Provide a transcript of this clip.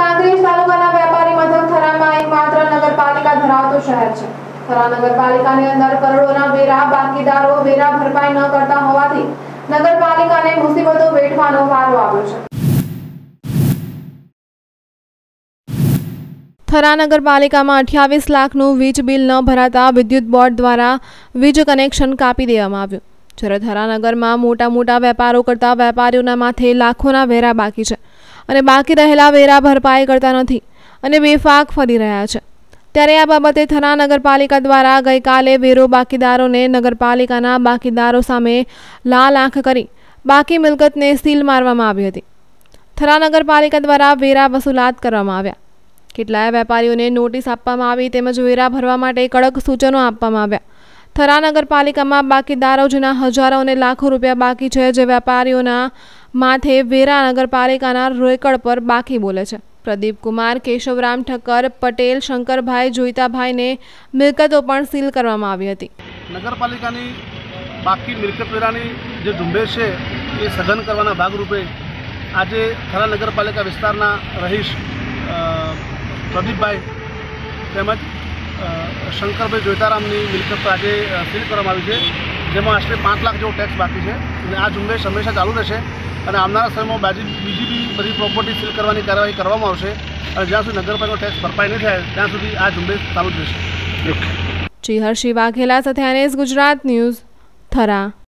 કાંકરેજ તાલુકાના વેપારી મથક થરામાં એકમાત્ર નગરપાલિકા ધરાવતું શહેર છે। થરા નગરપાલિકાની અંદર કરોડોના વેરા બાકીદારો વેરા ભરપાઈ ન કરતા હોવાથી નગરપાલિકાને મુસીબતો વેઠવાનો વારો આવ્યો છે। થરા નગરપાલિકામાં 28 લાખનું વીજ બિલ ન ભરાતા વિદ્યુત બોર્ડ દ્વારા વીજ કનેક્શન કાપી દેવામાં આવ્યું। જ્યારે થરા નગરમાં મોટા વેપારો કરતા વેપારીઓના માથે લાખોના વેરા બાકી છે અને બાકી રહેલા વેરા ભરપાઈ કરતા નથી અને બેફાક ફરી રહ્યા છે। ત્યારે આ બાબતે થરા નગરપાલિકા દ્વારા ગઈકાલે વેરો બાકીદારોને નગરપાલિકાના બાકીદારો સામે લાલ આંખ કરી બાકી મિલકતને સીલ મારવામાં આવી હતી। થરા નગરપાલિકા દ્વારા વેરા વસૂલાત કરવામાં આવ્યા। કેટલાય વેપારીઓને નોટિસ આપવામાં આવી તેમજ વેરા ભરવા માટે કડક સૂચનો આપવામાં આવ્યા। થરા નગરપાલિકામાં બાકીદારો જેના હજારો અને લાખો રૂપિયા બાકી છે, જે વેપારીઓના માથે વેરા નગરપાલિકાના રોકડ પર બાકી બોલે છે। પ્રદીપ કુમાર, કેશવરામ ઠક્કર, પટેલ, શંકરભાઈ, જોઈતાભાઈને મિલકતો પણ સીલ કરવામાં આવી હતી। નગરપાલિકાની બાકી મિલકત વેરાની જે ઝુંબેશ છે એ સઘન કરવાના ભાગરૂપે આજે થરા નગરપાલિકા વિસ્તારના રહીશ પ્રદીપભાઈ તેમજ શંકરભાઈ જોઈતારામની મિલકત આજે સીલ કરવામાં આવી છે, જેમાં આશરે 5 લાખ જેવો ટેક્સ બાકી છે અને આ ઝુંબેશ હંમેશા ચાલુ રહેશે અને આવનારા સમયમાં બીજી બધી પ્રોપર્ટી સીલ કરવાની કાર્યવાહી કરવામાં આવશે અને જ્યાં સુધી નગરપાલિકાનો ટેક્સ ભરપાઈ નહીં થાય ત્યાં સુધી આ ઝુંબેશ ચાલુ જ રહેશે। જી હર્ષી વાઘેલા સાથે NS ગુજરાત ન્યૂઝ, થરા।